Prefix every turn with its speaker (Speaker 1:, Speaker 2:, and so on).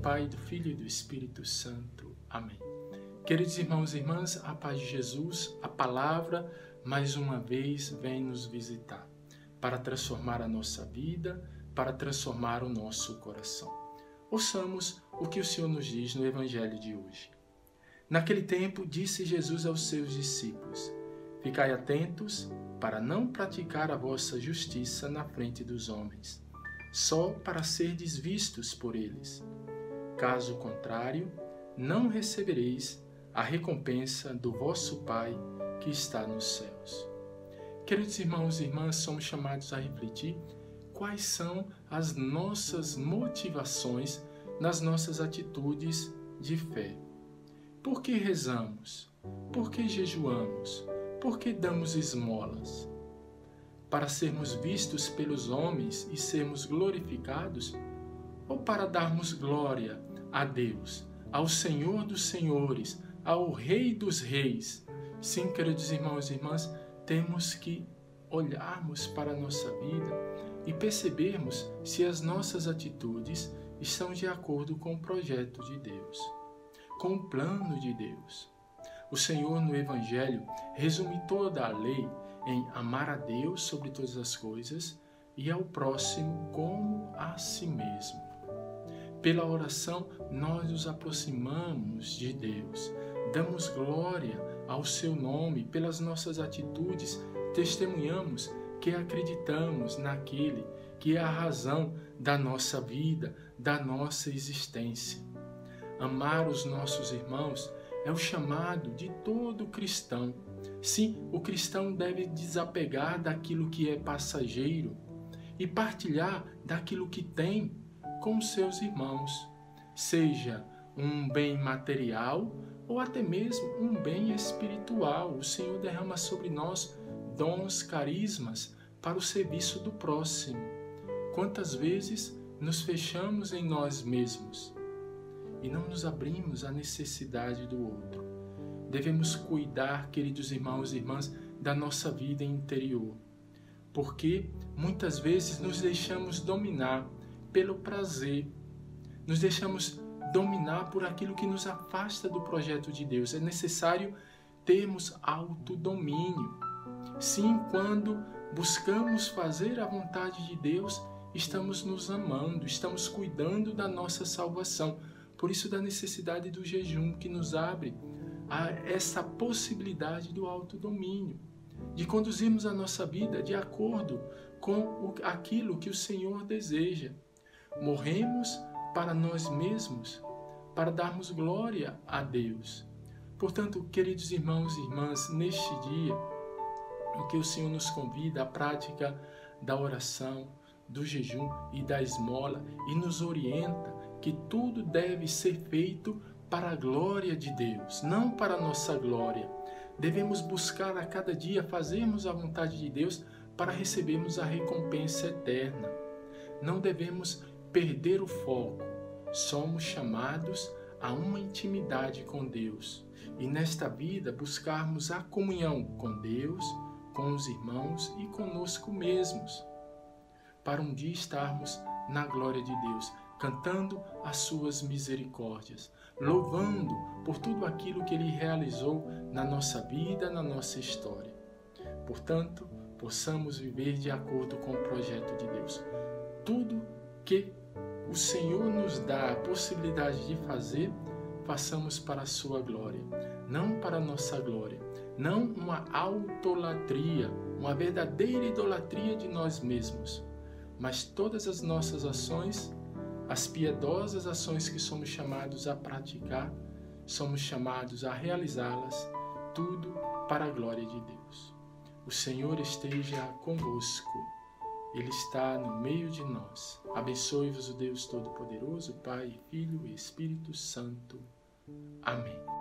Speaker 1: Pai, do Filho e do Espírito Santo. Amém. Queridos irmãos e irmãs, a paz de Jesus, a palavra, mais uma vez, vem nos visitar para transformar a nossa vida, para transformar o nosso coração. Ouçamos o que o Senhor nos diz no Evangelho de hoje. Naquele tempo, disse Jesus aos seus discípulos: Ficai atentos para não praticar a vossa justiça na frente dos homens, só para serdes vistos por eles. Caso contrário, não recebereis a recompensa do vosso Pai que está nos céus. Queridos irmãos e irmãs, somos chamados a refletir quais são as nossas motivações nas nossas atitudes de fé. Por que rezamos? Por que jejuamos? Por que damos esmolas? Para sermos vistos pelos homens e sermos glorificados? Ou para darmos glória a Deus, ao Senhor dos Senhores, ao Rei dos Reis? Sim, queridos irmãos e irmãs, temos que olharmos para a nossa vida e percebermos se as nossas atitudes estão de acordo com o projeto de Deus, com o plano de Deus. O Senhor, no Evangelho, resume toda a lei em amar a Deus sobre todas as coisas e ao próximo como a si mesmo. Pela oração, nós nos aproximamos de Deus, damos glória ao seu nome, pelas nossas atitudes, testemunhamos que acreditamos naquele que é a razão da nossa vida, da nossa existência. Amar os nossos irmãos é o chamado de todo cristão. Sim, o cristão deve desapegar daquilo que é passageiro e partilhar daquilo que tem com seus irmãos, seja um bem material ou até mesmo um bem espiritual. O Senhor derrama sobre nós dons, carismas para o serviço do próximo. Quantas vezes nos fechamos em nós mesmos e não nos abrimos à necessidade do outro? Devemos cuidar, queridos irmãos e irmãs, da nossa vida interior, porque muitas vezes nos deixamos dominar pelo prazer, nos deixamos dominar por aquilo que nos afasta do projeto de Deus. É necessário termos autodomínio. Sim, quando buscamos fazer a vontade de Deus, estamos nos amando, estamos cuidando da nossa salvação. Por isso, da necessidade do jejum, que nos abre a essa possibilidade do autodomínio, de conduzirmos a nossa vida de acordo com aquilo que o Senhor deseja. Morremos para nós mesmos, para darmos glória a Deus. Portanto, queridos irmãos e irmãs, neste dia, o que o Senhor nos convida à prática da oração, do jejum e da esmola, e nos orienta que tudo deve ser feito para a glória de Deus, não para a nossa glória. Devemos buscar a cada dia fazermos a vontade de Deus para recebermos a recompensa eterna. Não devemos perder o foco. Somos chamados a uma intimidade com Deus e nesta vida buscarmos a comunhão com Deus, com os irmãos e conosco mesmos, para um dia estarmos na glória de Deus, cantando as suas misericórdias, louvando por tudo aquilo que Ele realizou na nossa vida, na nossa história. Portanto, possamos viver de acordo com o projeto de Deus. Tudo que o Senhor nos dá a possibilidade de fazer, façamos para a sua glória, não para a nossa glória. Não uma autolatria, uma verdadeira idolatria de nós mesmos, mas todas as nossas ações, as piedosas ações que somos chamados a praticar, somos chamados a realizá-las, tudo para a glória de Deus. O Senhor esteja convosco, Ele está no meio de nós. Abençoe-vos o Deus Todo-Poderoso, Pai, Filho e Espírito Santo. Amém.